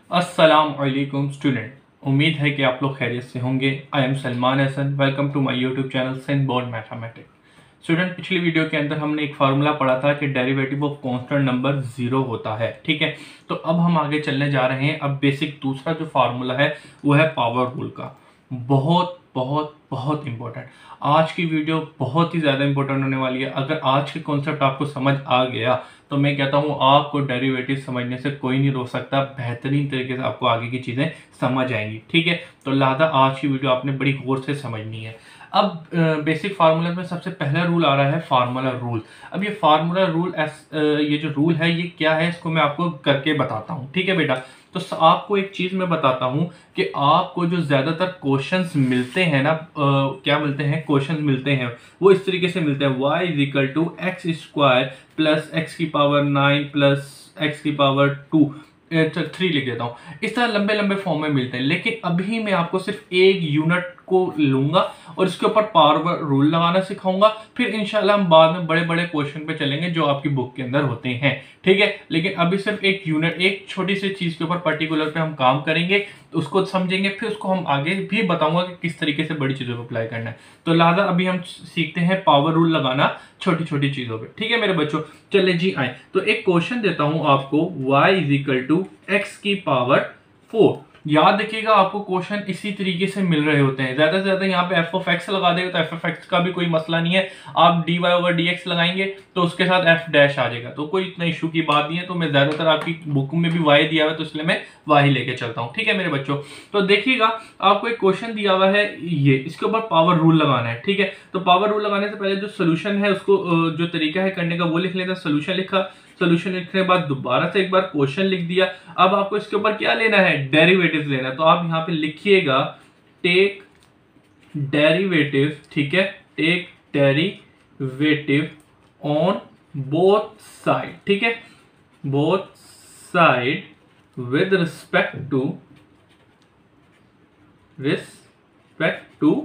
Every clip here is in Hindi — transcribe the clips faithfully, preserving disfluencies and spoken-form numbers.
अस्सलाम वालेकुम स्टूडेंट, उम्मीद है कि आप लोग खैरियत से होंगे। I am Salman Hasan, welcome to my YouTube channel saint board mathematics. Student, पिछली वीडियो के अंदर हमने एक फार्मूला पढ़ा था कि derivative of constant number zero होता है। ठीक है, तो अब हम आगे चलने जा रहे हैं। अब बेसिक दूसरा जो फार्मूला है वो है पावर रूल का। बहुत बहुत बहुत इंपॉर्टेंट, आज की वीडियो बहुत ही ज़्यादा इंपॉर्टेंट होने वाली है। अगर आज के कॉन्सेप्ट आपको समझ आ गया तो मैं कहता हूँ आपको डेरिवेटिव समझने से कोई नहीं रोक सकता। बेहतरीन तरीके से आपको आगे की चीज़ें समझ आएंगी। ठीक है, तो लिहाजा आज की वीडियो आपने बड़ी गौर से समझनी है। अब बेसिक फार्मूला में सबसे पहला रूल आ रहा है फार्मूला रूल। अब ये फार्मूला रूल एस ये जो रूल है ये क्या है, इसको मैं आपको करके बताता हूँ। ठीक है बेटा, तो आपको एक चीज मैं बताता हूं कि आपको जो ज्यादातर क्वेश्चंस मिलते हैं ना, आ, क्या मिलते हैं, क्वेश्चंस मिलते हैं वो इस तरीके से मिलते हैं। y is equal to X square plus X की पावर नाइन प्लस एक्स की पावर टू थ्री लिख देता हूँ। इस तरह लंबे लंबे फॉर्म में मिलते हैं, लेकिन अभी मैं आपको सिर्फ एक यूनिट को लूंगा और इसके ऊपर पावर रूल लगाना सिखाऊंगा। फिर इंशाल्लाह हम बाद में बड़े बड़े क्वेश्चन पे चलेंगे जो आपकी बुक के अंदर होते हैं। ठीक है, लेकिन अभी सिर्फ एक यूनिट, एक छोटी सी चीज के ऊपर पर्टिकुलर पे हम काम करेंगे, उसको समझेंगे, फिर उसको हम आगे भी बताऊंगा कि किस तरीके से बड़ी चीजों पर अप्लाई करना है। तो लिहाजा अभी हम सीखते हैं पावर रूल लगाना छोटी छोटी चीजों पे। ठीक है मेरे बच्चों, चले जी आए। तो एक क्वेश्चन देता हूं आपको, y is equal to X की पावर फोर। याद रखिएगा, आपको क्वेश्चन इसी तरीके से मिल रहे होते हैं। ज्यादा से ज्यादा यहाँ पे एफ ऑफ एक्स लगा देगा तो एफ ऑफ एक्स का भी कोई मसला नहीं है। आप D Y over D X लगाएंगे तो उसके साथ एफ डैश आ जाएगा, तो कोई इतना इशू की बात नहीं है। तो मैं ज्यादातर आपकी बुक में भी वाई दिया हुआ है तो इसलिए मैं वाई लेके चलता हूँ। ठीक है मेरे बच्चों, तो देखिएगा आपको एक क्वेश्चन दिया हुआ है, ये इसके ऊपर पावर रूल लगाना है। ठीक है, तो पावर रूल लगाने से पहले जो सोल्यूशन है उसको, जो तरीका है करने का वो लिख लेते हैं। सोल्यूशन लिखा, सोल्यूशन लिखने के बाद दोबारा से एक बार क्वेश्चन लिख दिया। अब आपको इसके ऊपर क्या लेना है, डेरिवेटिव लेना है। तो आप यहाँ पे लिखिएगा टेक डेरिवेटिव। ठीक है, take derivative on both side. ठीक है, both side with respect to respect to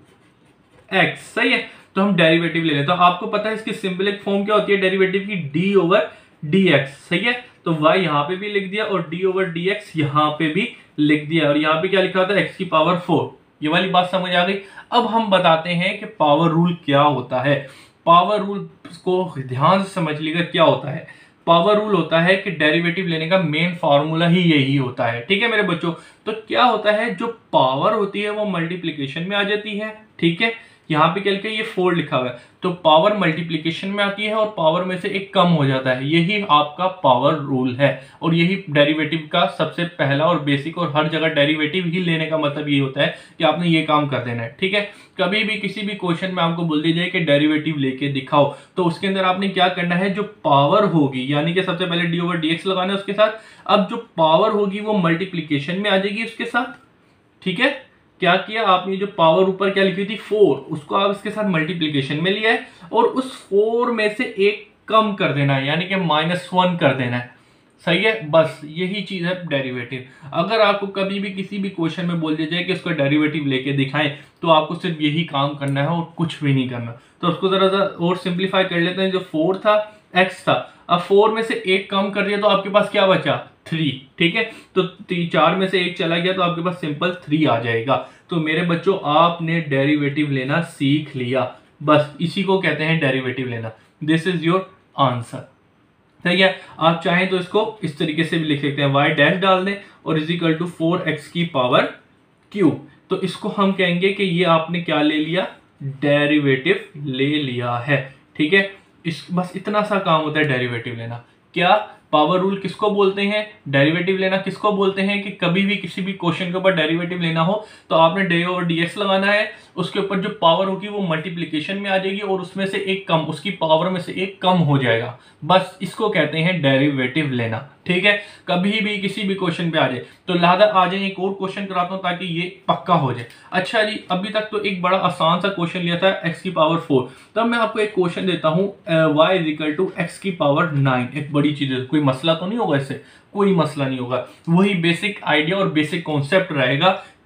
X. सही है, तो हम डेरिवेटिव ले लें। तो आपको पता है इसकी सिंबलिक फॉर्म क्या होती है डेरिवेटिव की, डी ओवर डी एक्स। सही है, तो y यहां पे भी लिख दिया और d ओवर डी एक्स यहां पे भी लिख दिया, और यहां पे क्या लिखा था, x की पावर फोर। ये वाली बात समझ आ गई। अब हम बताते हैं कि पावर रूल क्या होता है। पावर रूल को ध्यान से समझ लीजिएगा क्या होता है। पावर रूल होता है कि डेरिवेटिव लेने का मेन फॉर्मूला ही यही होता है। ठीक है मेरे बच्चों, तो क्या होता है, जो पावर होती है वो मल्टीप्लीकेशन में आ जाती है। ठीक है, यहाँ पे क्या लिखा है, ये फोर लिखा हुआ है, तो पावर मल्टीप्लिकेशन में आती है और पावर में से एक कम हो जाता है। यही आपका पावर रूल है, और यही डेरिवेटिव का सबसे पहला और बेसिक, और हर जगह डेरिवेटिव ही लेने का मतलब ये होता है कि आपने ये काम कर देना है। ठीक है, कभी भी किसी भी क्वेश्चन में आपको बोल दी जाए कि डेरिवेटिव लेके दिखाओ, तो उसके अंदर आपने क्या करना है, जो पावर होगी यानी कि सबसे पहले डी ओवर डी एक्स लगाना है उसके साथ। अब जो पावर होगी वो मल्टीप्लीकेशन में आ जाएगी उसके साथ। ठीक है, क्या किया आपने, जो पावर ऊपर क्या लिखी थी फोर, उसको आप इसके साथ मल्टीप्लीकेशन में लिया है और उस फोर में से एक कम कर देना है, यानी कि माइनस वन कर देना है। सही है, बस यही चीज है डेरिवेटिव। अगर आपको कभी भी किसी भी क्वेश्चन में बोल दिया जाए कि इसको डेरिवेटिव लेके दिखाएं, तो आपको सिर्फ यही काम करना है और कुछ भी नहीं करना। तो उसको जरा सा और सिंप्लीफाई कर लेते हैं। जो फोर था, एक्स था, अब फोर में से एक कम कर दिया तो आपके पास क्या बचा, थ्री। ठीक है, तो चार में से एक चला गया तो आपके पास सिंपल थ्री आ जाएगा। तो मेरे बच्चों, आपने डेरिवेटिव लेना सीख लिया, बस इसी को कहते हैं डेरिवेटिव लेना। This is your answer. ठीक है, आप चाहें तो इसको इस तरीके से भी लिख सकते हैं, y डैश डाल दें और is equal to four X की पावर क्यूब। तो इसको हम कहेंगे कि ये आपने क्या ले लिया, डेरिवेटिव ले लिया है। ठीक है, इस बस इतना सा काम होता है डेरिवेटिव लेना। क्या पावर रूल किसको बोलते हैं, डेरिवेटिव लेना किसको बोलते हैं, कि कभी भी किसी भी क्वेश्चन के ऊपर डेरिवेटिव लेना हो तो आपने डी ओवर डी एक्स लगाना है, उसके ऊपर जो पावर होगी वो मल्टीप्लिकेशन में आ जाएगी और उसमें से एक कम, उसकी पावर में से एक कम हो जाएगा। बस इसको कहते हैं डेरिवेटिव लेना। ठीक है, कभी भी किसी भी क्वेश्चन पे आ जाए। तो लिहाजा आ जाए एक और क्वेश्चन कराता हूं ताकि ये पक्का हो जाए। अच्छा जी, अभी तक तो एक बड़ा आसान सा क्वेश्चन लिया था, एक्स की पावर फोर। तब मैं आपको एक क्वेश्चन देता हूं, Y is equal to X की पावर नाइन। एक बड़ी चीज है, कोई मसला तो नहीं होगा इससे, कोई मसला नहीं होगा। वही बेसिक आइडिया और बेसिक कॉन्सेप्ट रहेगा, क्या,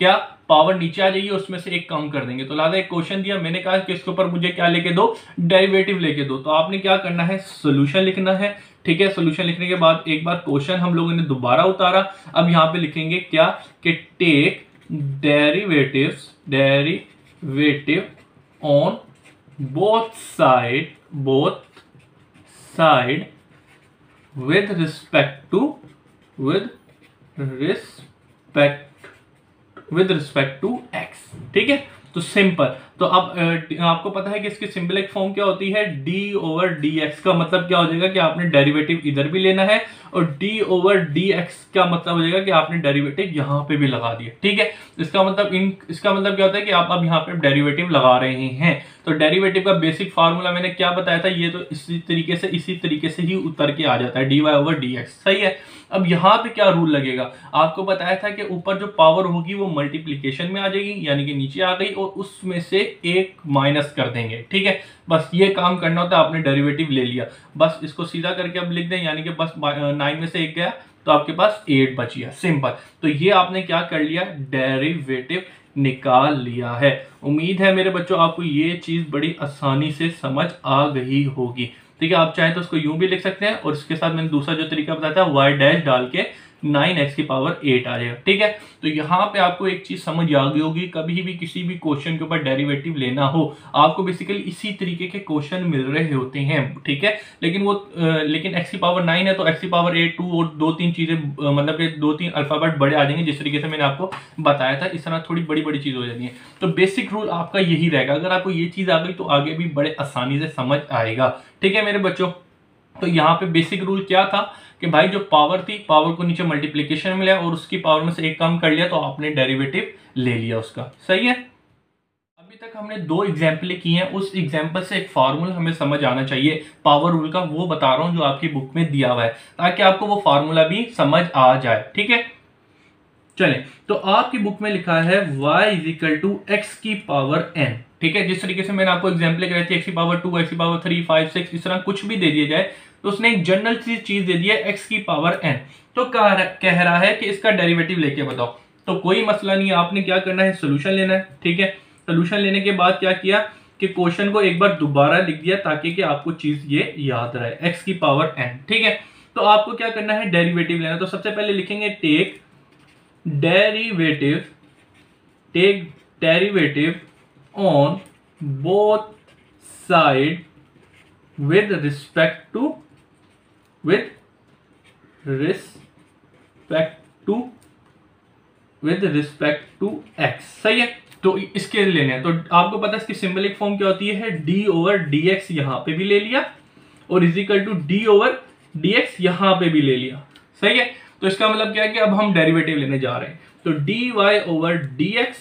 पावर नीचे आ जाएगी, उसमें से एक कम कर देंगे। तो लिहाजा एक क्वेश्चन दिया, मैंने कहा कि इसके ऊपर मुझे क्या लेके दो, डेरिवेटिव लेके दो। तो आपने क्या करना है, सोल्यूशन लिखना है, ठीक है। सोल्यूशन लिखने के बाद एक बार क्वेश्चन हम लोगों ने दोबारा उतारा, अब यहां पे लिखेंगे क्या कि take derivatives derivative on both side both side with respect to with respect with respect to x, ठीक है। तो सिंपल, तो अब आपको पता है कि इसकी सिंबलिक फॉर्म क्या होती है, d ओवर डी एक्स। का मतलब क्या हो जाएगा कि आपने डेरिवेटिव इधर भी लेना है, और d ओवर डी एक्स का मतलब हो जाएगा कि आपने डेरिवेटिव यहां पे भी लगा दिया, ठीक है। इसका मतलब इन इसका मतलब क्या होता है कि आप अब यहां पे डेरिवेटिव लगा रहे हैं। तो डेरिवेटिव का बेसिक फार्मूला मैंने क्या बताया था, ये तो इसी तरीके से इसी तरीके से ही उतर के आ जाता है, D Y over D X, सही है। अब यहाँ पे क्या रूल लगेगा, आपको बताया था कि ऊपर जो पावर होगी वो मल्टीप्लीकेशन में आ जाएगी, यानी कि नीचे आ गई, और उसमें से एक माइनस कर देंगे, ठीक है। बस ये काम करना होता है, आपने डेरिवेटिव ले लिया, बस इसको सीधा करके अब लिख दें, यानी कि बस नाइन में से एक गया तो आपके पास एट बच गया, सिंपल। तो ये आपने क्या कर लिया, डेरिवेटिव निकाल लिया है। उम्मीद है मेरे बच्चों आपको ये चीज बड़ी आसानी से समझ आ गई होगी, ठीक है। आप चाहें तो उसको यूं भी लिख सकते हैं, और इसके साथ मैंने दूसरा जो तरीका बताया था वाई डैश डाल के नाइन एक्स की पावर एट आ जाएगा, ठीक है। तो यहाँ पे आपको एक चीज समझ आ गई होगी, कभी भी किसी भी क्वेश्चन के ऊपर डेरिवेटिव लेना हो, आपको बेसिकली इसी तरीके के क्वेश्चन मिल रहे होते हैं, ठीक है। लेकिन वो आ, लेकिन एक्स की पावर नाइन है तो एक्स की पावर एट टू और दो तीन चीजें, मतलब कि दो तीन अल्फाबेट बड़े आ जाएंगे, जिस तरीके से मैंने आपको बताया था, इस तरह थोड़ी बड़ी बड़ी चीज हो जाती है। तो बेसिक रूल आपका यही रहेगा, अगर आपको ये चीज आ गई तो आगे भी बड़े आसानी से समझ आएगा, ठीक है मेरे बच्चों। तो यहाँ पे बेसिक रूल क्या था कि भाई जो पावर थी, पावर को नीचे मल्टीप्लीकेशन में लिया और उसकी पावर में से एक कम कर लिया, तो आपने डेरिवेटिव ले लिया उसका, सही है। अभी तक हमने दो एग्जाम्पलें की हैं, उस एग्जाम्पल से एक फार्मूला हमें समझ आना चाहिए पावर रूल का, वो बता रहा हूं जो आपकी बुक में दिया हुआ है, ताकि आपको वो फार्मूला भी समझ आ जाए, ठीक है। चलें, तो आपकी बुक में लिखा है y is equal to X की पावर n, ठीक है। जिस तरीके से मैंने आपको एग्जाम्पल कराई थी, एक्स की पावर टू, एक्स की पावर थ्री, फाइव, सिक्स, इस तरह कुछ भी दे दिया जाए, तो उसने एक जनरल सी चीज दे दी है एक्स की पावर n। तो कह रहा है कि इसका डेरिवेटिव लेके बताओ, तो कोई मसला नहीं है, आपने क्या करना है, सोल्यूशन लेना है, ठीक है। सोल्यूशन लेने के बाद क्या किया कि क्वेश्चन को एक बार दोबारा लिख दिया, ताकि कि आपको चीज ये याद रहे, एक्स की पावर n, ठीक है। तो आपको क्या करना है, डेरिवेटिव लेना। तो सबसे पहले लिखेंगे take derivative take derivative on both side with respect to with respect to with respect to x, सही है। तो इसके लेने हैं, तो आपको पता है इसकी सिंबलिक फॉर्म क्या होती है, d ओवर डी एक्स, यहां पे भी ले लिया, और is equal to D over D X यहां पे भी ले लिया, सही है। तो इसका मतलब क्या है कि अब हम डेरिवेटिव लेने जा रहे हैं, तो D Y over D X,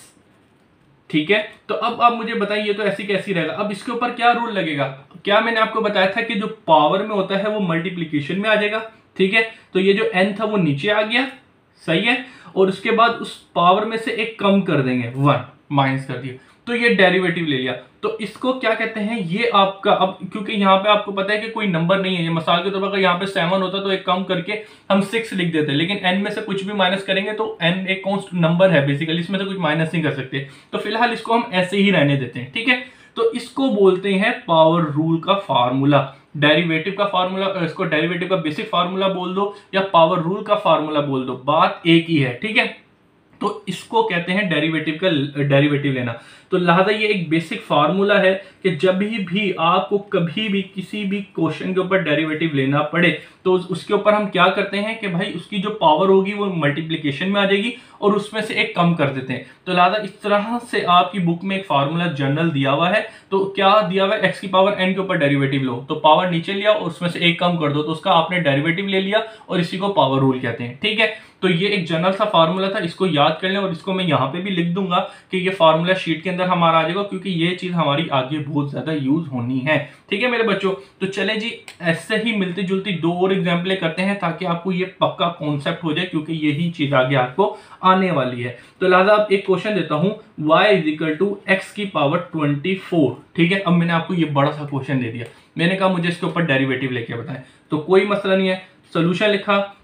ठीक है। तो अब आप मुझे बताइए तो ऐसी कैसी रहेगा, अब इसके ऊपर क्या रूल लगेगा, क्या मैंने आपको बताया था कि जो पावर में होता है वो मल्टीप्लीकेशन में आ जाएगा, ठीक है। तो ये जो n था वो नीचे आ गया, सही है, और उसके बाद उस पावर में से एक कम कर देंगे, वन माइनस कर दिया, तो ये डेरिवेटिव ले लिया। तो इसको क्या कहते हैं, ये आपका, अब क्योंकि यहाँ पे आपको पता है कि कोई नंबर नहीं है, ये मिसाल के तौर पर अगर यहाँ पे सेवन होता तो एक कम करके हम सिक्स लिख देते, लेकिन n में से कुछ भी माइनस करेंगे तो n एक कांस्टेंट नंबर है बेसिकली, इसमें से कुछ माइनस नहीं कर सकते, तो फिलहाल इसको हम ऐसे ही रहने देते हैं, ठीक है। तो इसको बोलते हैं पावर रूल का फार्मूला, डेरिवेटिव का फार्मूला, इसको डेरिवेटिव का बेसिक फार्मूला बोल दो या पावर रूल का फार्मूला बोल दो, बात एक ही है, ठीक है। तो इसको कहते हैं डेरिवेटिव का डेरिवेटिव लेना। तो लिहाजा ये एक बेसिक फार्मूला है कि जब भी भी आपको कभी भी किसी भी क्वेश्चन के ऊपर डेरिवेटिव लेना पड़े तो उसके ऊपर हम क्या करते हैं कि भाई उसकी जो पावर होगी वो मल्टीप्लिकेशन में आ जाएगी और उसमें से एक कम कर देते हैं। तो लिहाजा इस तरह से आपकी बुक में एक फार्मूला जनरल दिया हुआ है, तो क्या दिया हुआ है, एक्स की पावर एन के ऊपर डेरिवेटिव लो, तो पावर नीचे लिया और उसमें से एक कम कर दो, तो उसका आपने डेरिवेटिव ले लिया और इसी को पावर रूल कहते हैं, ठीक है। तो ये एक जनरल सा फार्मूला था, इसको याद कर लें और इसको मैं यहाँ पे भी लिख दूंगा कि ये फार्मूला शीट के अंदर हमारा आ जाएगा, क्योंकि ये चीज हमारी आगे बहुत ज्यादा यूज होनी है, ठीक है मेरे बच्चों। तो चले जी ऐसे ही मिलती जुलती दो और एग्जाम्पलें करते हैं ताकि आपको ये पक्का कॉन्सेप्ट हो जाए, क्योंकि यही चीज आगे आपको आने वाली है। तो लिहाजा आप एक क्वेश्चन देता हूं, y is equal to X की पावर ट्वेंटी फोर, ठीक है। अब मैंने आपको ये बड़ा सा क्वेश्चन दे दिया, मैंने कहा मुझे इसके ऊपर डेरिवेटिव लेके बताएं, तो कोई मसला नहीं है, सोल्यूशन लिखा,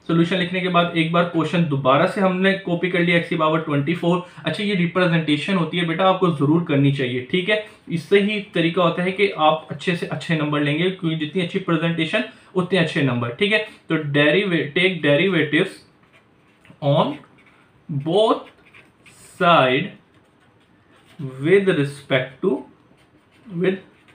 सोल्यूशन लिखने के बाद एक बार क्वेश्चन दोबारा से हमने कॉपी कर लिया, एक्स की पावर ट्वेंटी फोर। अच्छा, ये रिप्रेजेंटेशन होती है बेटा, आपको जरूर करनी चाहिए, ठीक है। इससे ही तरीका होता है कि आप अच्छे से अच्छे नंबर लेंगे, क्योंकि जितनी अच्छी प्रेजेंटेशन उतने अच्छे नंबर, ठीक है। तो derivative, take derivatives on both side with respect to with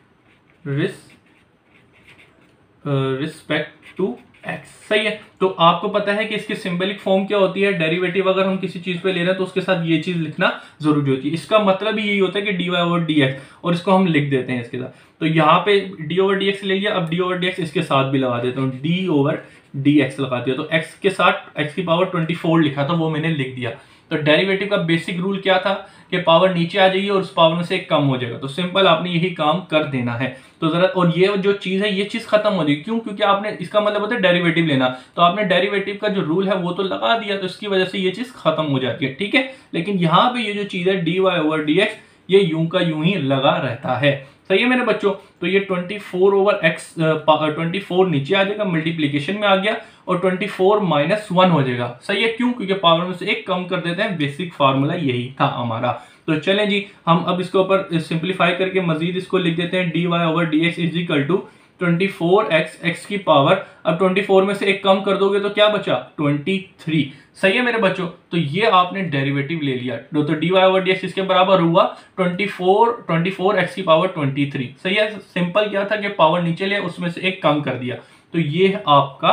respect to X, सही है। तो आपको पता है कि इसकी सिंबलिक फॉर्म क्या होती है, डेरिवेटिव अगर हम किसी चीज पे ले रहे हैं तो उसके साथ ये चीज लिखना जरूरी होती है। इसका मतलब ही यही होता है कि D Y over D X, और इसको हम लिख देते हैं इसके साथ। तो यहाँ पे डी ओवर डी एक्स ले लिया, अब डी ओवर डी एक्स इसके साथ भी लगा देता हूँ, डी ओवर डी एक्स लगा दिया। तो एक्स के साथ एक्स की पावर ट्वेंटी फोर लिखा था, वो मैंने लिख दिया। तो डेरिवेटिव का बेसिक रूल क्या था कि पावर नीचे आ जाएगी और उस पावर में से एक कम हो जाएगा। तो सिंपल आपने यही काम कर देना है। तो जरा, और ये जो चीज है ये चीज खत्म हो जाएगी, क्यों? क्योंकि आपने, इसका मतलब होता है डेरिवेटिव लेना, तो आपने डेरिवेटिव का जो रूल है वो तो लगा दिया, तो इसकी वजह से ये चीज खत्म हो जाती है, ठीक है। लेकिन यहाँ पे ये जो चीज है D Y over D X, ये यूं का यूं ही लगा रहता है, सही है मेरे बच्चों। तो ये twenty four over X, twenty four नीचे आ जाएगा, मल्टीप्लीकेशन में आ गया, और ट्वेंटी फोर माइनस वन हो जाएगा, सही है। क्यों? क्योंकि पावर में से एक कम कर देते हैं, बेसिक फार्मूला यही था हमारा। तो चलें जी, हम अब इसके ऊपर सिंप्लीफाई करके मजीद इसको लिख देते हैं, D Y over D X is equal to twenty four X, X की पावर, अब ट्वेंटी फोर में से एक कम कर दोगे तो क्या बचा? ट्वेंटी थ्री, सही है मेरे बच्चों। तो ये आपने डेरिवेटिव ले लिया, तो D Y over D X इसके बराबर हुआ twenty four, twenty four X की पावर ट्वेंटी थ्री, सही है। सिंपल क्या था कि पावर नीचे लिया, उसमें से एक कम कर दिया, तो ये आपका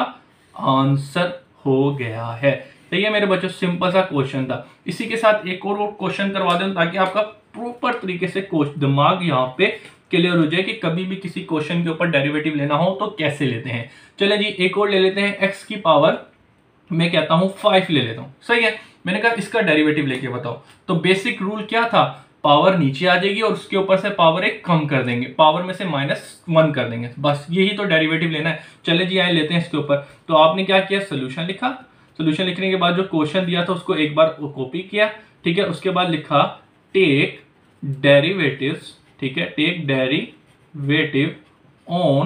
आंसर हो गया है, सही है मेरे बच्चों। सिंपल सा क्वेश्चन था। इसी के साथ एक और क्वेश्चन करवा दें ताकि आपका प्रॉपर तरीके से दिमाग यहाँ पे क्लियर हो जाए कि कभी भी किसी क्वेश्चन के ऊपर डेरिवेटिव लेना हो तो कैसे लेते हैं। चले जी, एक और ले लेते हैं, एक्स की पावर मैं कहता हूं फाइव ले लेता हूं, सही है। मैंने कहा इसका डेरिवेटिव लेके बताओ। तो बेसिक रूल क्या था, पावर नीचे आ जाएगी और उसके ऊपर से पावर एक कम कर देंगे, पावर में से माइनस वन कर देंगे, बस यही तो डेरिवेटिव लेना है। चले जी, आए लेते हैं इसके ऊपर। तो आपने क्या किया, सोल्यूशन लिखा, सोल्यूशन लिखने के बाद जो क्वेश्चन दिया था उसको एक बार कॉपी किया, ठीक है। उसके बाद लिखा टेक डेरिवेटिव्स, ठीक है, take derivative on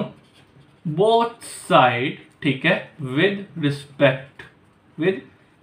both side, ठीक है, with respect with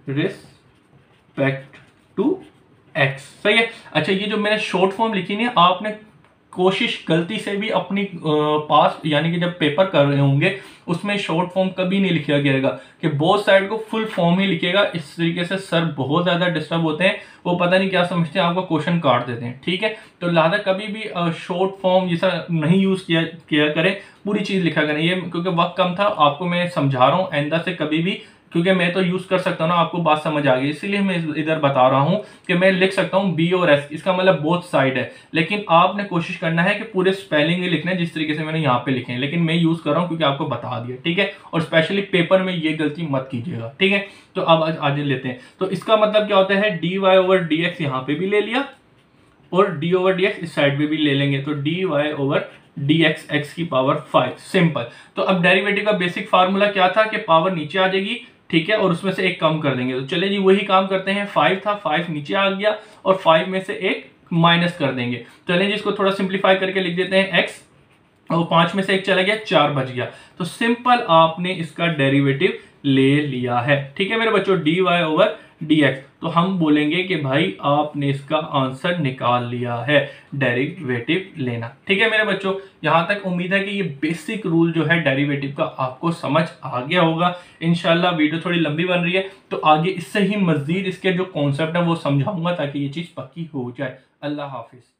respect to X, सही है। अच्छा, ये जो मैंने शॉर्ट फॉर्म लिखी नहीं, आपने कोशिश गलती से भी अपनी पास यानी कि जब पेपर कर रहे होंगे उसमें शॉर्ट फॉर्म कभी नहीं लिखा गया कि बोथ साइड को फुल फॉर्म ही लिखेगा। इस तरीके से सर बहुत ज्यादा डिस्टर्ब होते हैं, वो पता नहीं क्या समझते हैं, आपको क्वेश्चन काट देते हैं, ठीक है। तो लिहाजा कभी भी शॉर्ट फॉर्म जैसा नहीं यूज किया किया करें, पूरी चीज लिखा करें। ये क्योंकि वक्त कम था, आपको मैं समझा रहा हूँ, आइंदा से कभी भी, क्योंकि मैं तो यूज कर सकता हूँ ना, आपको बात समझ आ गई, इसीलिए मैं इधर बता रहा हूँ कि मैं लिख सकता हूँ बी और एस, इसका मतलब बोथ साइड है। लेकिन आपने कोशिश करना है कि पूरे स्पेलिंग ही लिखना है जिस तरीके से मैंने यहाँ पे लिखे हैं, लेकिन मैं यूज कर रहा हूँ क्योंकि आपको बता दिया, ठीक है। और स्पेशली पेपर में ये गलती मत कीजिएगा, ठीक है। तो अब आगे लेते हैं। तो इसका मतलब क्या होता है, D Y over D X यहाँ पे भी ले लिया और डी ओवर डी एक्स इस साइड पे भी ले लेंगे, तो D Y over D X, X की पावर फाइव, सिंपल। तो अब डेरिवेटिव का बेसिक फार्मूला क्या था कि पावर नीचे आ जाएगी, ठीक है, और उसमें से एक कम कर देंगे। तो चले जी, वही काम करते हैं। फाइव था, फाइव नीचे आ गया और फाइव में से एक माइनस कर देंगे। चलें जी, इसको थोड़ा सिंप्लीफाई करके लिख देते हैं एक्स, और पांच में से एक चला गया, चार बच गया। तो सिंपल आपने इसका डेरिवेटिव ले लिया है, ठीक है मेरे बच्चों, D Y over D X. तो हम बोलेंगे कि भाई आपने इसका आंसर निकाल लिया है, डेरिवेटिव लेना, ठीक है मेरे बच्चों। यहां तक उम्मीद है कि ये बेसिक रूल जो है डेरिवेटिव का आपको समझ आ गया होगा। इंशाल्लाह वीडियो थोड़ी लंबी बन रही है, तो आगे इससे ही मजीद इसके जो कॉन्सेप्ट है वो समझाऊंगा ताकि ये चीज पक्की हो जाए। अल्लाह हाफिज।